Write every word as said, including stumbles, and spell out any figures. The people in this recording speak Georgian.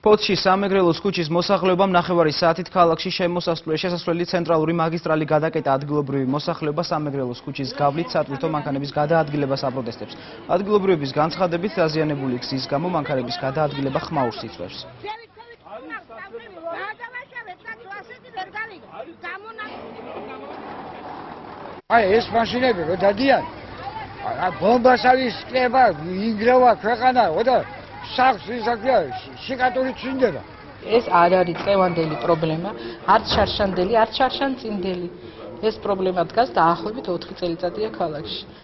ფოთში სამეგრელოს ქუჩის მოსახლეობამ ნახევარი საათით ქალაქში შესასვლელი ცენტრალური მაგისტრალი გადაკეტა. ადგილობრივი მოსახლეობა სამეგრელოს ქუჩის გავლით სატვირთო მანქანების გადაადგილებას აპროტესტებს. ადგილობრივების განცხადებით დაზიანებული გზის გამო მანქანების გადაადგილება ხმაურს იწვევს. აი ეს მაშინები რო დადიან ბომბასავის კება ინგრევა ქვეყანა და სახს ისაკია შიკატური წინდება. ეს არ არის წევანდელი პრობლემა, არც შარშანდელი, არც შარშანწინდელი. ეს პრობლემა დგას დაახლოებით ოთხი წელიწადია ქალაქში.